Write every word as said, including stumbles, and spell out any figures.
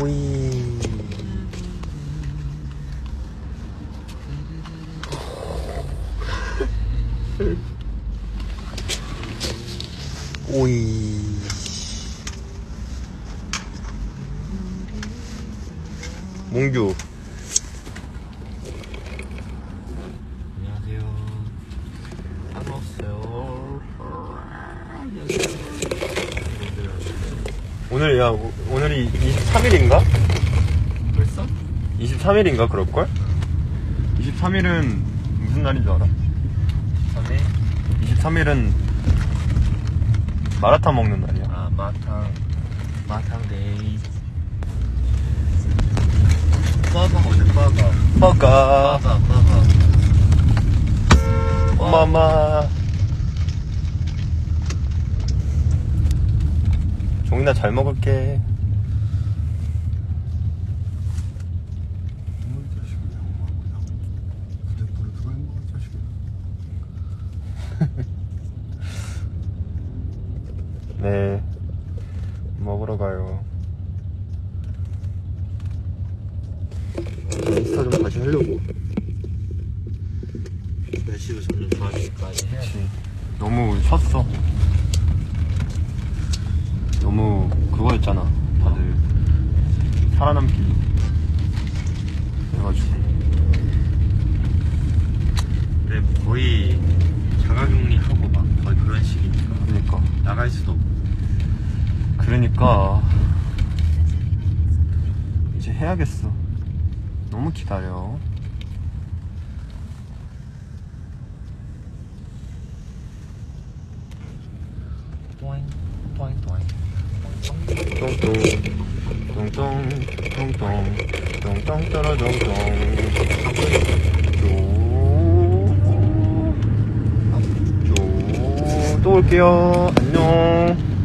오이. 오이. 몽규. 안녕하세요. 반갑어요. 오늘, 야, 오늘이 이십삼 일인가? 벌써? 이십삼 일인가, 그럴걸? 이십삼 일은 무슨 날인 줄 알아? 삼 일? 이십삼 일은 마라탕 먹는 날이야. 아, 마탕. 마탕 데이. 버거 어디 버거? 버거. 버거, 버거. 엄마마. 종이나 잘 먹을게. 네, 먹으러 가요. 인스타 좀 다시 하려고. 날씨가 점점 좋아지니까 이제 해야지. 그치. 너무 쉬었어. 너무 그거였잖아. 다들 살아남기 그래가지고. 근데 거의 자가격리하고 막 거의 그런 식이니까 그러니까. 나갈 수도 없고. 그러니까 이제 해야겠어. 너무 기다려. 또잉 또잉 또잉 똥똥 똥똥 똥똥 똥똥 떨어똥똥 쪼쪼 또 올게요. 안녕.